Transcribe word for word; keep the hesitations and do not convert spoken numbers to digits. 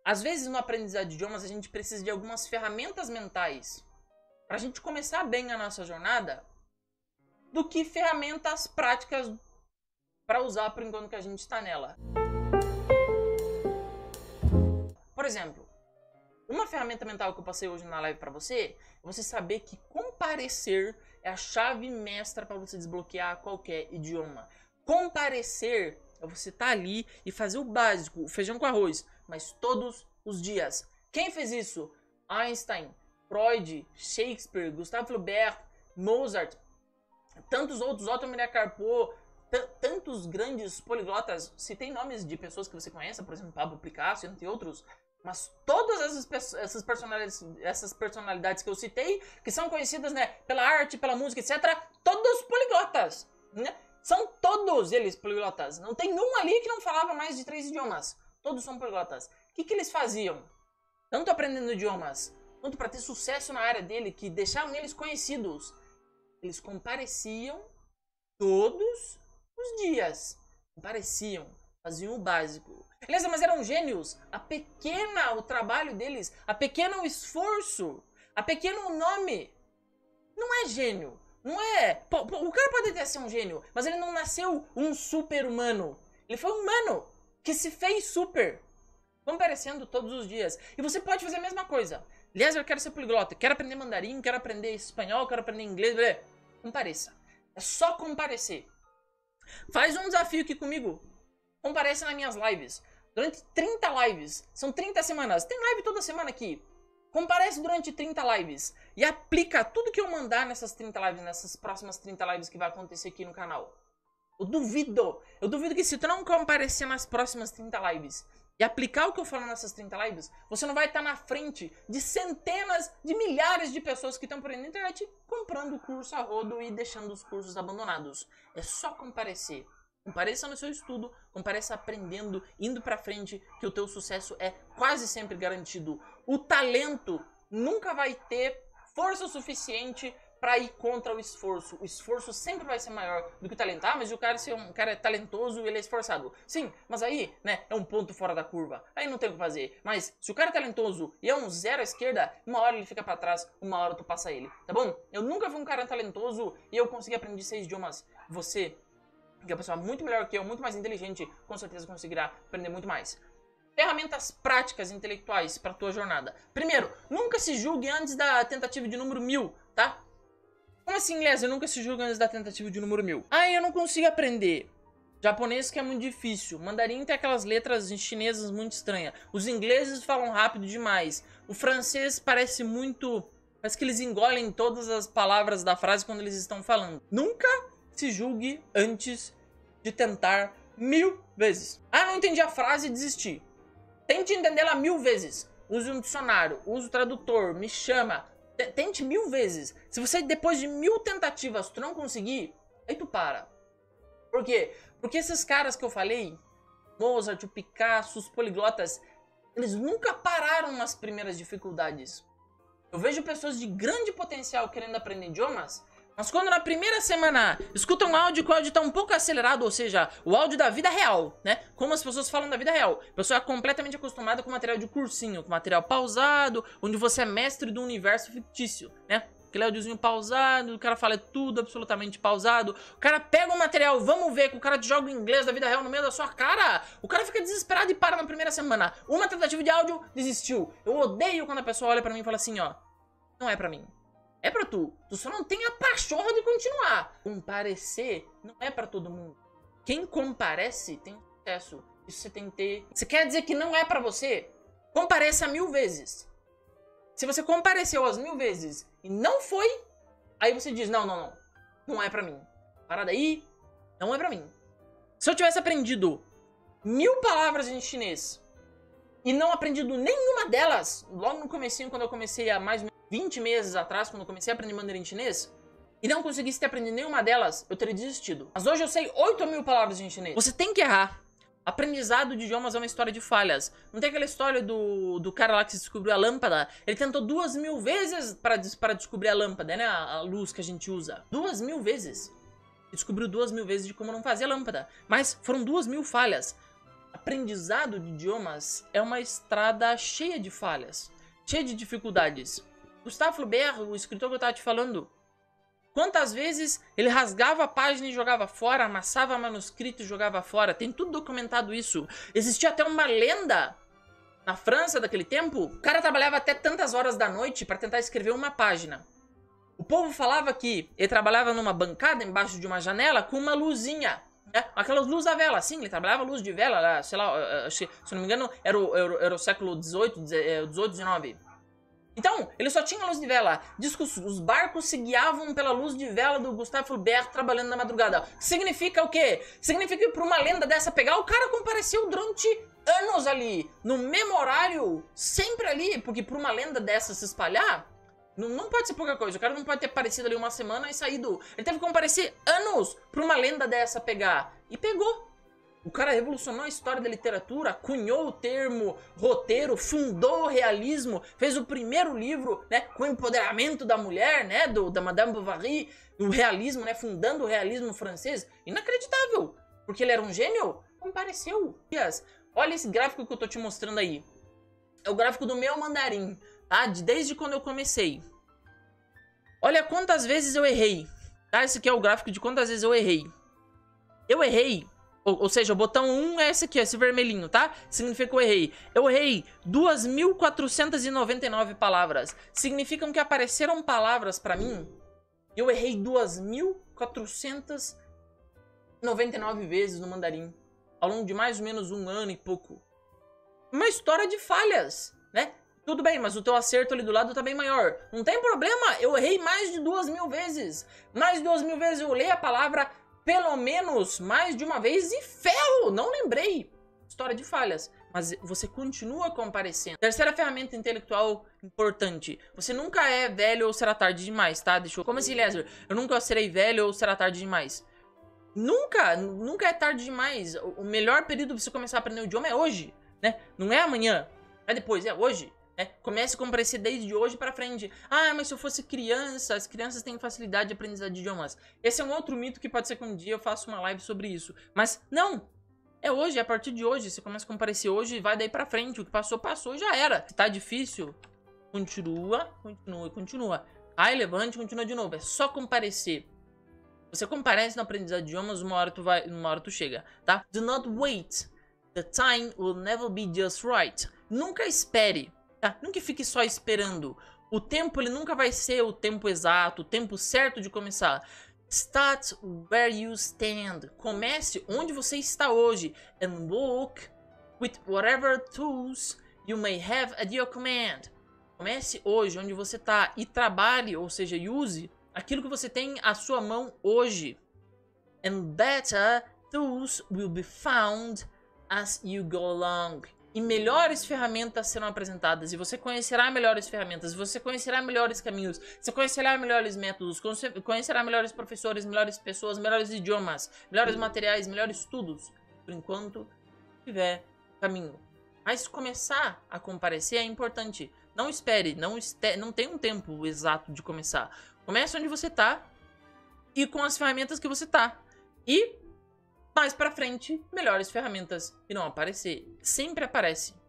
Às vezes no aprendizado de idiomas a gente precisa de algumas ferramentas mentais para a gente começar bem a nossa jornada do que ferramentas práticas para usar por enquanto que a gente está nela. Por exemplo, uma ferramenta mental que eu passei hoje na live para você é você saber que comparecer é a chave mestra para você desbloquear qualquer idioma. Comparecer é você estar ali e fazer o básico, o feijão com arroz, mas todos os dias. Quem fez isso? Einstein, Freud, Shakespeare, Gustave Flaubert, Mozart, tantos outros, Otto Maria Carpo, tantos grandes poliglotas. Citei nomes de pessoas que você conhece, por exemplo, Pablo Picasso, entre outros. Mas todas essas, essas, personalidades, essas personalidades que eu citei, que são conhecidas, né, pela arte, pela música, etcétera, todos poliglotas, né? São todos eles poliglotas. Não tem um ali que não falava mais de três idiomas. Todos são poliglotas. O que, que eles faziam? Tanto aprendendo idiomas, quanto para ter sucesso na área dele, que deixavam eles conhecidos. Eles compareciam todos os dias. Compareciam, faziam o básico. Beleza, mas eram gênios. A pequena, o trabalho deles, a pequena, o esforço, a pequeno nome. Não é gênio. Não é... Pô, pô, o cara pode até ser um gênio, mas ele não nasceu um super-humano. Ele foi um humano que se fez super. Comparecendo todos os dias. E você pode fazer a mesma coisa. Aliás, eu quero ser poliglota, quero aprender mandarim, quero aprender espanhol, quero aprender inglês. Blá. Compareça. É só comparecer. Faz um desafio aqui comigo. Comparece nas minhas lives. Durante trinta lives. São trinta semanas. Tem live toda semana aqui. Comparece durante trinta lives. E aplica tudo que eu mandar nessas trinta lives, nessas próximas trinta lives que vai acontecer aqui no canal. Eu duvido. Eu duvido que se tu não comparecer nas próximas trinta lives e aplicar o que eu falo nessas trinta lives, você não vai estar na frente de centenas, de milhares de pessoas que estão por aí na internet comprando o curso a rodo e deixando os cursos abandonados. É só comparecer. Compareça no seu estudo, compareça aprendendo, indo pra frente, que o teu sucesso é quase sempre garantido. O talento nunca vai ter força suficiente para ir contra o esforço. O esforço sempre vai ser maior do que o talento. Ah, mas o cara, se é um cara é talentoso e ele é esforçado. Sim, mas aí, né, é um ponto fora da curva. Aí não tem o que fazer. Mas se o cara é talentoso e é um zero à esquerda, uma hora ele fica para trás, uma hora tu passa ele. Tá bom? Eu nunca fui um cara talentoso e eu consegui aprender seis idiomas. Você, que é uma pessoa muito melhor que eu, muito mais inteligente, com certeza conseguirá aprender muito mais. Ferramentas práticas intelectuais para tua jornada. Primeiro, nunca se julgue antes da tentativa de número mil, tá? Como assim, Léo? Eu nunca se julgue antes da tentativa de número mil. Ah, eu não consigo aprender. Japonês que é muito difícil. Mandarim tem aquelas letras chinesas muito estranhas. Os ingleses falam rápido demais. O francês parece muito... Parece que eles engolem todas as palavras da frase quando eles estão falando. Nunca se julgue antes de tentar mil vezes. Ah, não entendi a frase e desisti. Tente entendê-la mil vezes. Use um dicionário, use o tradutor, me chama. Tente mil vezes. Se você, depois de mil tentativas, tu não conseguir, aí tu para. Por quê? Porque esses caras que eu falei, Mozart, o Picasso, os poliglotas, eles nunca pararam nas primeiras dificuldades. Eu vejo pessoas de grande potencial querendo aprender idiomas, mas quando na primeira semana escutam um áudio que o áudio está um pouco acelerado, ou seja, o áudio da vida real, né? Como as pessoas falam da vida real. A pessoa é completamente acostumada com material de cursinho, com material pausado, onde você é mestre do universo fictício, né? Aquele áudiozinho pausado, o cara fala tudo absolutamente pausado. O cara pega o material, vamos ver, que o cara te joga o inglês da vida real no meio da sua cara. O cara fica desesperado e para na primeira semana. Uma tentativa de áudio, desistiu. Eu odeio quando a pessoa olha pra mim e fala assim, ó, não é pra mim. É pra tu. Tu só não tem a pachorra de continuar. Comparecer não é pra todo mundo. Quem comparece tem sucesso. Isso você tem que ter. Você quer dizer que não é pra você? Compareça mil vezes. Se você compareceu as mil vezes e não foi, aí você diz, não, não, não. Não é pra mim. Para daí, não é pra mim. Se eu tivesse aprendido mil palavras em chinês e não aprendido nenhuma delas, logo no comecinho, quando eu comecei há mais ou menos vinte meses atrás, quando eu comecei a aprender mandarim chinês, e não conseguisse ter aprendido nenhuma delas, eu teria desistido. Mas hoje eu sei oito mil palavras em chinês. Você tem que errar. Aprendizado de idiomas é uma história de falhas. Não tem aquela história do, do cara lá que descobriu a lâmpada? Ele tentou duas mil vezes para, para descobrir a lâmpada, né? A, a luz que a gente usa. Duas mil vezes. Ele descobriu duas mil vezes de como não fazer a lâmpada. Mas foram duas mil falhas. aprendizado de idiomas é uma estrada cheia de falhas, cheia de dificuldades. Gustave Flaubert, o escritor que eu tava te falando, quantas vezes ele rasgava a página e jogava fora, amassava manuscrito e jogava fora. Tem tudo documentado isso. Existia até uma lenda na França daquele tempo. O cara trabalhava até tantas horas da noite para tentar escrever uma página. O povo falava que ele trabalhava numa bancada embaixo de uma janela com uma luzinha. Né? Aquelas luzes da vela, sim, ele trabalhava luz de vela, sei lá, se não me engano, era o, era o, era o século dezoito, dezenove. Então, ele só tinha luz de vela. Diz que os, os barcos se guiavam pela luz de vela do Gustave Flaubert trabalhando na madrugada. Significa o quê? Significa que pra uma lenda dessa pegar, o cara compareceu durante anos ali, no mesmo horário, sempre ali, porque pra uma lenda dessa se espalhar, não, não pode ser pouca coisa. O cara não pode ter aparecido ali uma semana e saído. Ele teve que comparecer anos pra uma lenda dessa pegar. E pegou. O cara revolucionou a história da literatura, cunhou o termo roteiro, fundou o realismo, fez o primeiro livro, né, com o empoderamento da mulher, né, do, da Madame Bovary, o realismo, né, fundando o realismo francês. Inacreditável, porque ele era um gênio? Compareceu. Olha esse gráfico que eu tô te mostrando aí. É o gráfico do meu mandarim, tá, de, desde quando eu comecei. Olha quantas vezes eu errei, tá, esse aqui é o gráfico de quantas vezes eu errei. Eu errei. Ou, ou seja, o botão um é esse aqui, esse vermelhinho, tá? Significa que eu errei. Eu errei duas mil quatrocentas e noventa e nove palavras. Significam que apareceram palavras pra mim. Eu errei duas mil quatrocentas e noventa e nove vezes no mandarim. Ao longo de mais ou menos um ano e pouco. Uma história de falhas, né? Tudo bem, mas o teu acerto ali do lado tá bem maior. Não tem problema, eu errei mais de duas mil vezes. Mais de duas mil vezes eu olhei a palavra pelo menos mais de uma vez e ferro, não lembrei. História de falhas, mas você continua comparecendo. Terceira ferramenta intelectual importante. Você nunca é velho ou será tarde demais, tá? Deixa eu... Como assim, Lézer? Eu nunca serei velho ou será tarde demais. Nunca, nunca é tarde demais. O melhor período pra você começar a aprender o idioma é hoje, né? Não é amanhã, é depois, é hoje. É, comece a comparecer desde hoje pra frente. Ah, mas se eu fosse criança, as crianças têm facilidade de aprendizado de idiomas. Esse é um outro mito que pode ser que um dia eu faça uma live sobre isso. Mas não, é hoje, é a partir de hoje. Você começa a comparecer hoje e vai daí pra frente. O que passou, passou, já era. Se tá difícil, continua, continua, continua. Aí levante, continua de novo. É só comparecer. Você comparece no aprendizado de idiomas, uma hora tu vai, uma hora tu chega, tá? Do not wait. The time will never be just right. Nunca espere. Tá? Nunca fique só esperando. O tempo ele nunca vai ser o tempo exato, o tempo certo de começar. Start where you stand. Comece onde você está hoje. And work with whatever tools you may have at your command. Comece hoje onde você está e trabalhe, ou seja, use aquilo que você tem à sua mão hoje. And better tools will be found as you go along. E melhores ferramentas serão apresentadas. E você conhecerá melhores ferramentas. Você conhecerá melhores caminhos. Você conhecerá melhores métodos. Conhecerá melhores professores, melhores pessoas, melhores idiomas, melhores materiais, melhores estudos. Por enquanto, tiver caminho. Mas começar a comparecer é importante. Não espere. Não, este... não tem um tempo exato de começar. Comece onde você tá. E com as ferramentas que você tá. E... mais pra frente, melhores ferramentas irão aparecer. Sempre aparece.